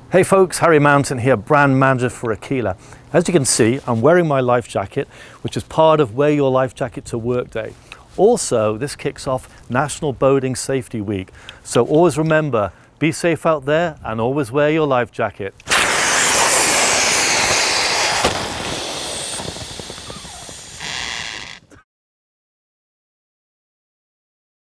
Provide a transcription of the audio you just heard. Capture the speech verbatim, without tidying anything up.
Hey folks, Harry Mountain here, brand manager for Aquila. As you can see, I'm wearing my life jacket, which is part of Wear Your Life Jacket to Work Day. Also, this kicks off National Boating Safety Week. So always remember, be safe out there and always wear your life jacket.